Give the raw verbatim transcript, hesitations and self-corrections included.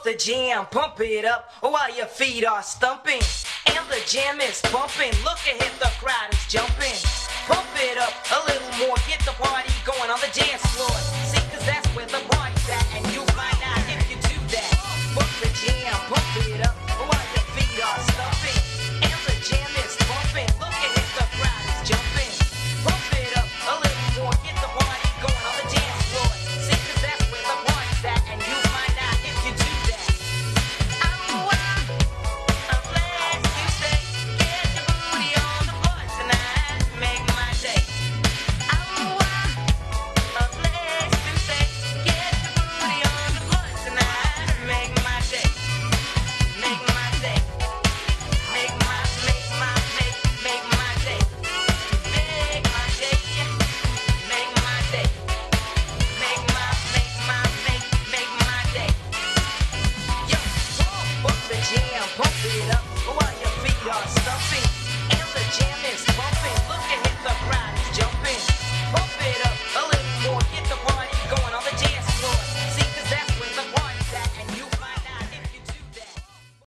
up the jam, pump it up while your feet are stumping. And the jam is bumping, look ahead, the crowd is jumping. Pump it up a little more, get the party going on the dance